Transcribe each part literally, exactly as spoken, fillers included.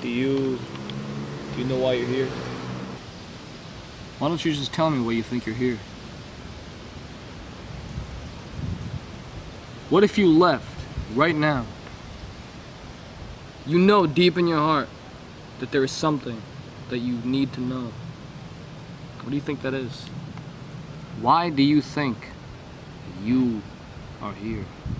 Do you, do you know why you're here? Why don't you just tell me why you think you're here? What if you left right now? You know deep in your heart that there is something that you need to know. What do you think that is? Why do you think you are here?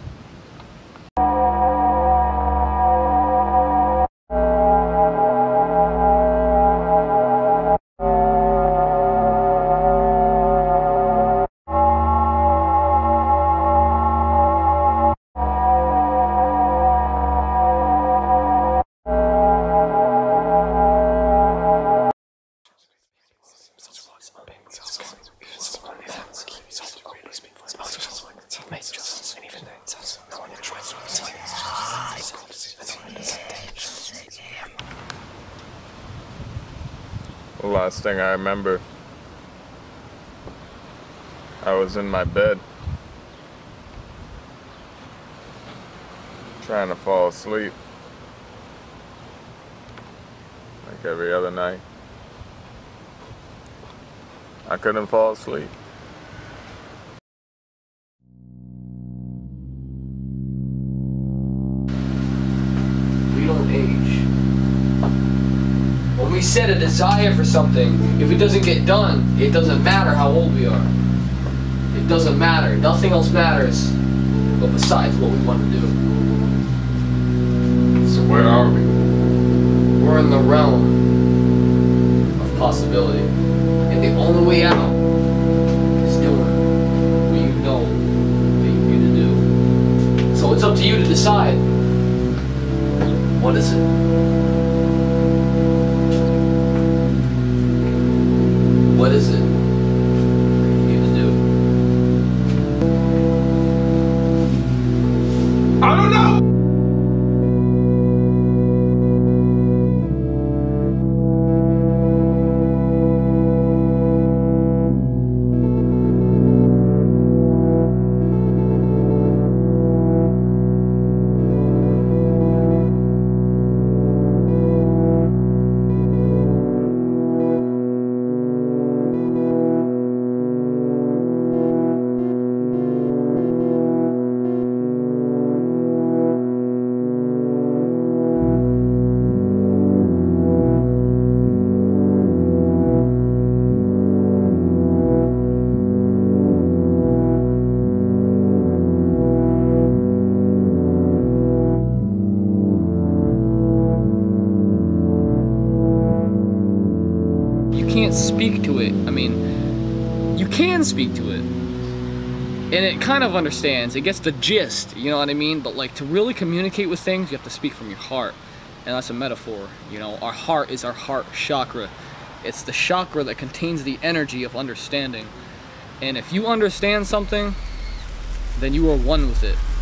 The last thing I remember, I was in my bed, trying to fall asleep, like every other night. I couldn't fall asleep. We don't age. When we set a desire for something, if it doesn't get done, it doesn't matter how old we are. It doesn't matter. Nothing else matters but besides what we want to do. So where are we? We're in the realm of possibility. And the only way out is doing what you know that you need to do. So it's up to you to decide. What is it? What is it you need to do? I don't know! You can't speak to it. I mean, you can speak to it. And it kind of understands. It gets the gist, you know what I mean? But like to really communicate with things, you have to speak from your heart. And that's a metaphor, you know? Our heart is our heart chakra. It's the chakra that contains the energy of understanding. And if you understand something, then you are one with it.